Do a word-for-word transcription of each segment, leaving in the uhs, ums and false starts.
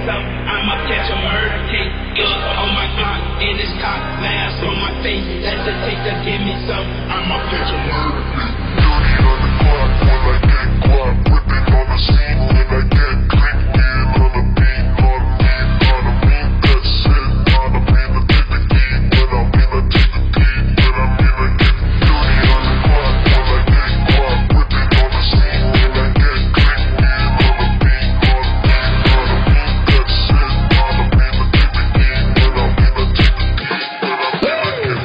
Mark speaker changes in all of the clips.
Speaker 1: some. I'ma catch a murder case. Gun on my clock and this cock mask on my face. That's a take to give me some. I'ma catch a murder case. Dirty on the clock when I get clock. Whipping on the scene when I get click. Getting on the beat, on the beat, on the beat. That's it. On the beat, I take the key. When I'm in, I take the key. When I'm in, I get dirty on the clock when I get clock. Whipping on the scene when I get click. Getting on the beat, on the beat, on the beat. That's it. On the beat, I take the key. When I'm in, I take the key. When I'm in, I get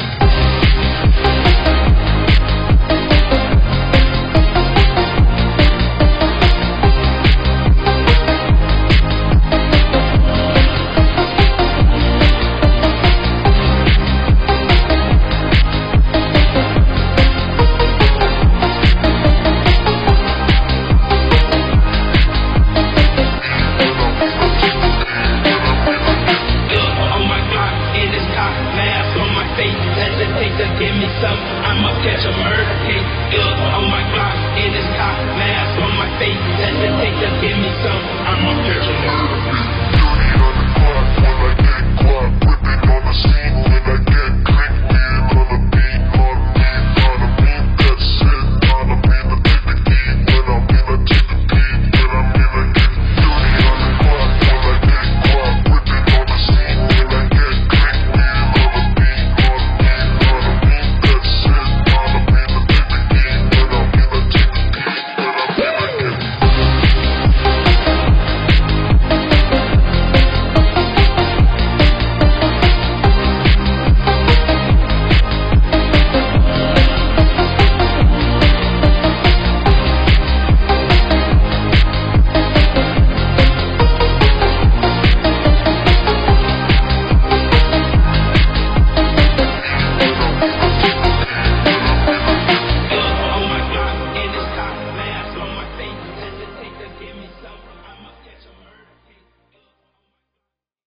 Speaker 1: I'ma catch a murder case. Gun on my clock and this cock mask on my face. That's a take to give me some. I'ma catch a murder case. Dirty on the clock when I get clock. Whipping on the scene when I get click. Getting on the beat, on the beat, on the beat. That's it. On the beat, I take the key. When I'm in, I take the key. When I'm in, I get dirty on the clock when I get clock. Whipping on the scene when I get click. Getting on the beat, on the beat, on the beat. That's it. On the beat, I take the key. When I'm in, I take the key. When I'm in, I get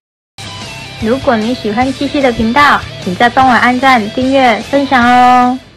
Speaker 2: 如果你喜欢七夕的频道，请再帮我按赞、订阅、分享哦！